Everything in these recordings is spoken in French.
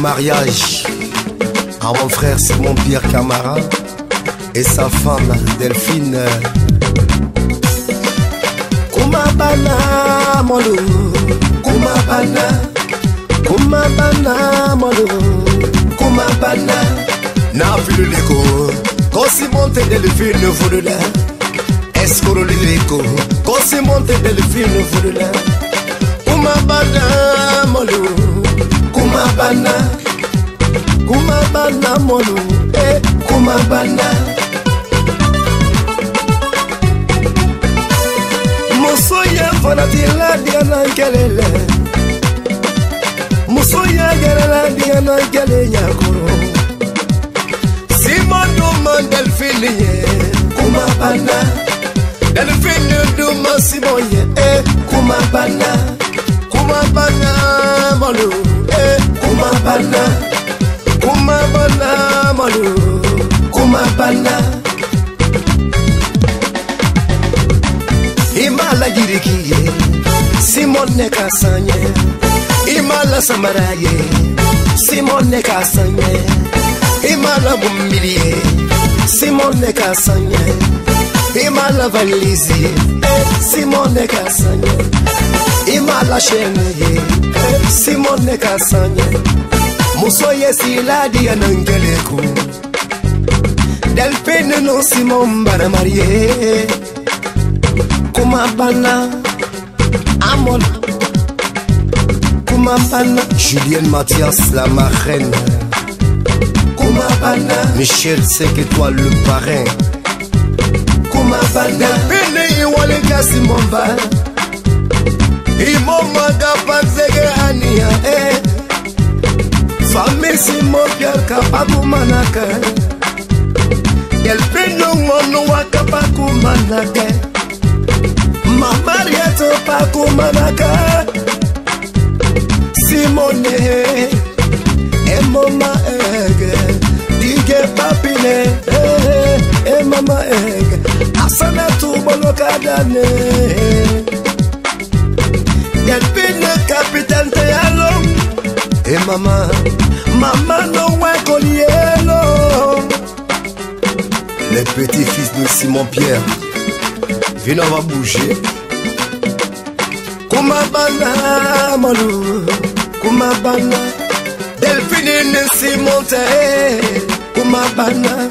mariage à mon frère Simon Pierre Camara et sa femme Delphine. Kumabana molo, kumabana, kumabana molo, kumabana. Na vu l'écho, quand Simon te Delphine volula, est-ce qu'on l'écho, quand Simon te Delphine volula. Kumabana molo, kumabana, kumabana molo, kumabana. Musoya fanatila diana kelele, musoya gerela diana kelele yakoro. Simon duma Delphine kumabana, Delphine duma Simon kumabana. Kumabana molo, kumabana, kumabana molo, kumabana. Imala yirikiye, Simon neka sanye. Imala samaraye, Simon neka sanye. Imala mumilie, Simon neka sanye. Imala valizi, Simon neka sanye. Imala shenye, Simon neka sanye. Musoye siladi anangeleku, Delphine no Simon bara marié. Kumabana, Amon, kumabana. Julienne Mathias la marraine. Kumabana. Michel c'est que toi le parrain. Kumabana. Delphine iwalega Simon ba. Imomaga panzege ania Famille Simon Pierre kapakumanaka Delphine ngono wakapakumanaka Mamariato pakumanaka Simone mama ege Dige papine mama ege Asana tubolo kadane Delphine capitaine Teyalo. Et maman, maman no wakolielo. Les petits-fils de Simon Pierre. Viens, on va bouger. Kumabana molo, kumabana. Delphine ne Simon Te, kumabana.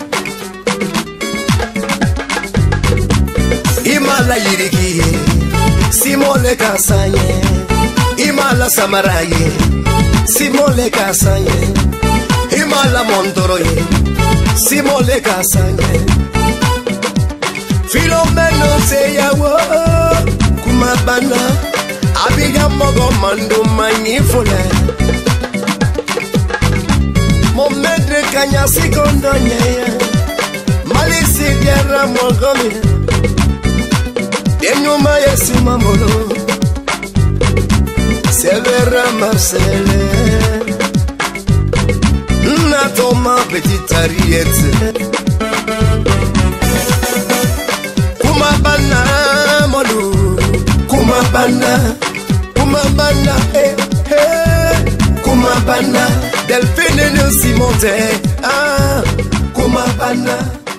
Imala yiriki. Simon le kasanye, Imala samaraye, Simon le kasanye, Imala montoroye, Simon le kasanye. Philomène se yawo, kumabana, abiga mogo mando magnifola. Mon maître kanya sikondonye, malisi biara mogome. Enyuma yesi mamolo Severa Marcele Natoma petite Ariette Kumabana molo Kumabana Kumabana Kumabana Delphine no Simon Te Kumabana